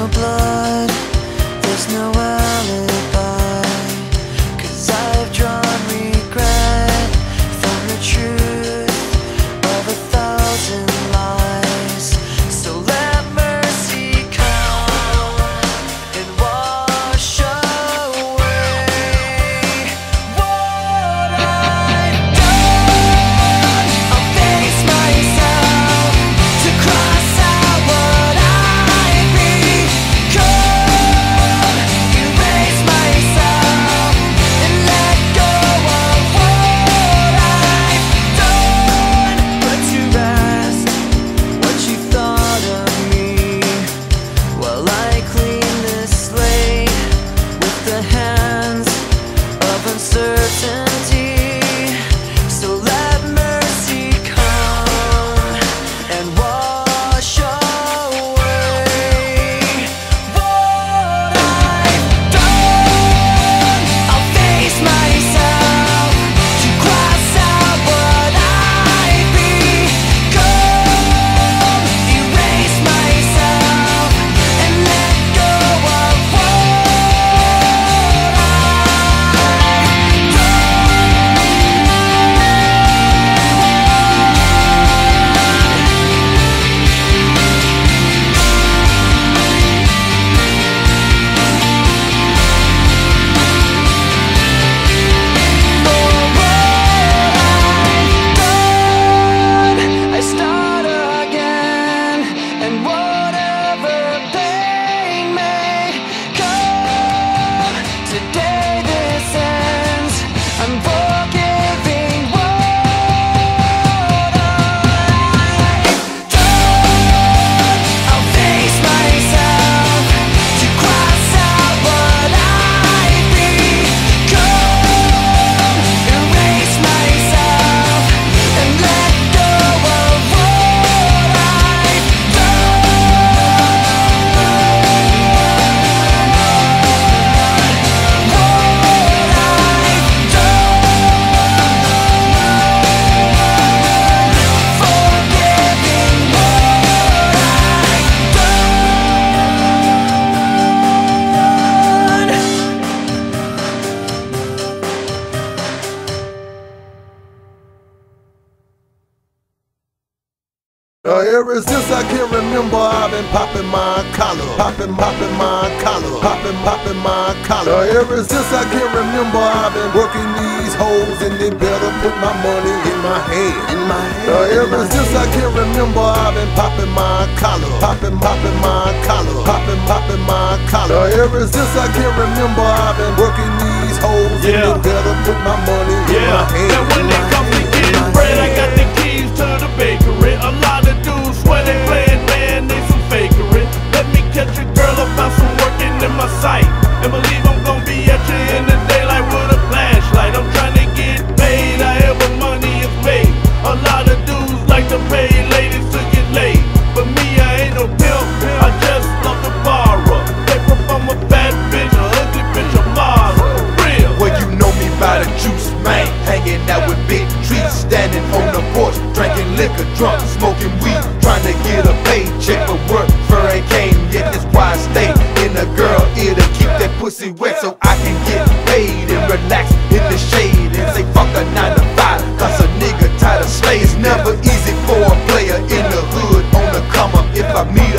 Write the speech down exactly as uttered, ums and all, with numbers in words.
no blood, there's no alibi, 'cause I've drawn regret from the truth of a thousand lies. So let mercy come and wash away what I've done. I'll face myself to cross out what I've become, erase myself and let go of what I've done. Put to rest what you thought of me while I clean this slate with the hands of uncertainty. So let mercy come and wash away what I've done. I'll face myself to cross out what I've become, erase myself and let go of what I've I start again, and whatever pain may come, today this ends. I'm forgiving what I've done. I'll face myself to cross out what I've become, erase myself and let go of what I've Uh, ever since I can remember, I've been popping my collar, popping, popping my collar, popping, popping my collar. Uh, ever since I can remember, I've been working these hoes, and they better put my money in my hand, in my hand. Uh, ever since I can remember, I've been popping my collar, popping, popping my collar, popping, popping my collar. Uh, ever since I can remember, I've been working these hoes, Yeah. and they better put my money in my Yeah, hand. and when in it my comes to hand, in getting my bread, I hand. got the keys to the bakery. A lot of dudes swear they playing, man, they some fakery. Let me catch a girl about some working in my sight, and believe I'm gonna be at you in the daylight with a flashlight. I'm trying to get paid, however money is made. A lot of dudes like to pay ladies to get laid, but me, I ain't no pimp, I just love to borrow. Paper from a bad bitch, a ugly bitch, a model, for real. Well, you know me by the juice, man. Hanging out with big trees, standing on the porch, drinking liquor, drunk, smoking weed, trying to get a paycheck, but work for ain't came yet. That's why I stay in a girl ear to keep that pussy wet, so I can get paid and relax in the shade and say fuck a nine to five, cause a nigga tired of slay. It's never easy for a player in the hood on the come up. If I meet